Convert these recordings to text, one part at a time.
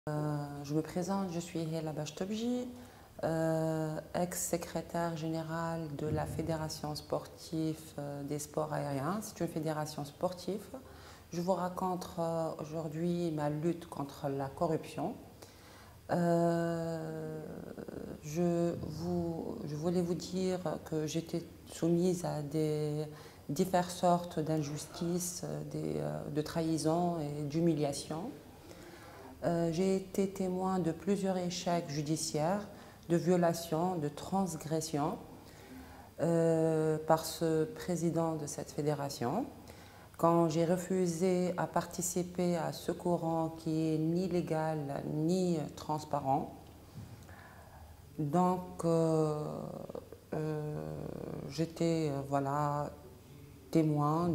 Je me présente, je suis Hela Bachtobji, ex-secrétaire générale de la Fédération sportive des sports aériens. C'est une fédération sportive. Je vous raconte aujourd'hui ma lutte contre la corruption. Je voulais vous dire que j'étais soumise à diverses sortes d'injustices, de trahison et d'humiliation. J'ai été témoin de plusieurs échecs judiciaires, de violations, de transgressions par ce président de cette fédération. Quand j'ai refusé à participer à ce courant qui est ni légal ni transparent, donc j'étais témoin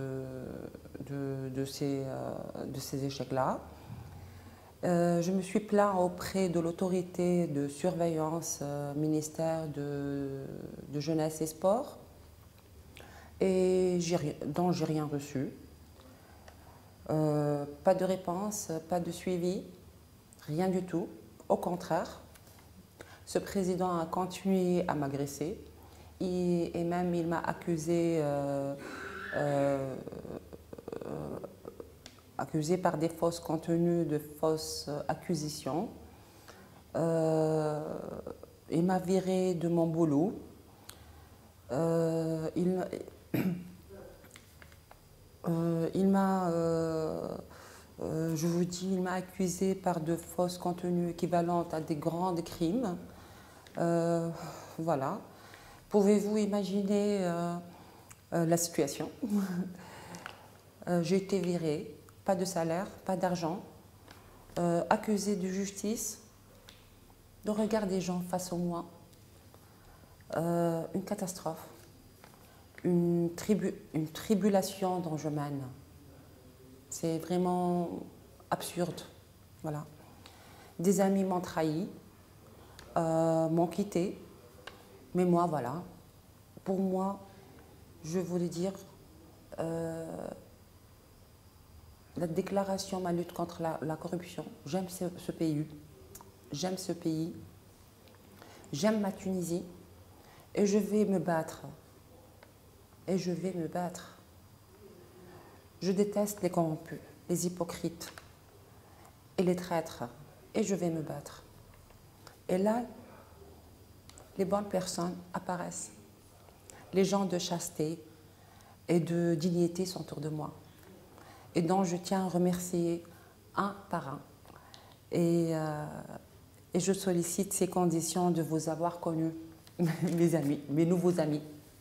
de ces échecs-là. Je me suis plaint auprès de l'autorité de surveillance ministère de Jeunesse et Sport et dont j'ai rien reçu. Pas de réponse, pas de suivi, rien du tout. Au contraire, ce président a continué à m'agresser et même il m'a accusé par des fausses contenus, de fausses accusations. Il m'a viré de mon boulot. Je vous dis, il m'a accusé par de fausses contenus équivalents à des grands crimes. Voilà. Pouvez-vous imaginer la situation? J'ai été virée. Pas de salaire, pas d'argent, accusé de justice, de regard des gens face à moi, une catastrophe, une tribulation dont je mène. C'est vraiment absurde, voilà. Des amis m'ont trahi, m'ont quitté, mais moi, voilà. Pour moi, je voulais dire, la déclaration, ma lutte contre la corruption, j'aime ce pays, j'aime ma Tunisie et je vais me battre. Je déteste les corrompus, les hypocrites et les traîtres et je vais me battre. Et là, les bonnes personnes apparaissent. Les gens de chasteté et de dignité sont autour de moi, et dont je tiens à remercier un par un. Et je sollicite ces conditions de vous avoir connus, mes amis, mes nouveaux amis.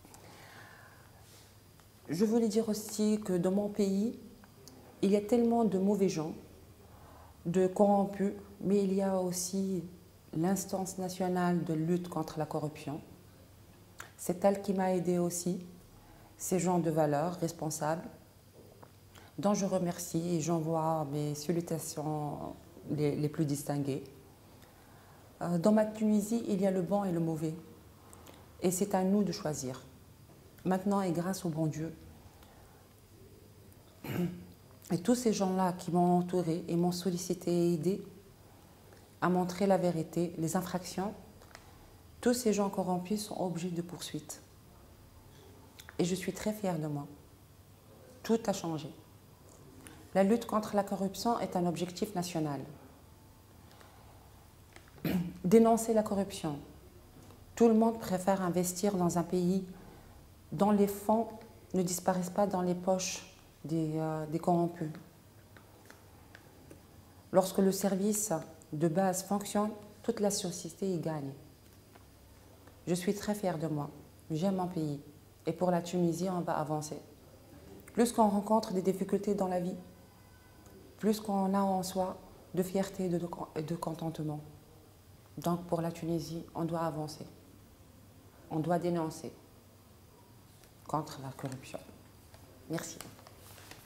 Je voulais dire aussi que dans mon pays, il y a tellement de mauvais gens, de corrompus, mais il y a aussi l'instance nationale de lutte contre la corruption. C'est elle qui m'a aidée aussi, ces gens de valeur, responsables, dont je remercie et j'envoie mes salutations les plus distinguées. Dans ma Tunisie, il y a le bon et le mauvais. Et c'est à nous de choisir. Maintenant, et grâce au bon Dieu, et tous ces gens-là qui m'ont entouré et m'ont sollicité et aidé à montrer la vérité, les infractions, tous ces gens corrompus sont objets de poursuite. Et je suis très fière de moi. Tout a changé. La lutte contre la corruption est un objectif national. Dénoncer la corruption. Tout le monde préfère investir dans un pays dont les fonds ne disparaissent pas dans les poches des corrompus. Lorsque le service de base fonctionne, toute la société y gagne. Je suis très fière de moi. J'aime mon pays. Et pour la Tunisie, on va avancer. Plus qu'on rencontre des difficultés dans la vie, plus qu'on a en soi de fierté et de contentement. Donc pour la Tunisie, on doit avancer. On doit dénoncer contre la corruption. Merci.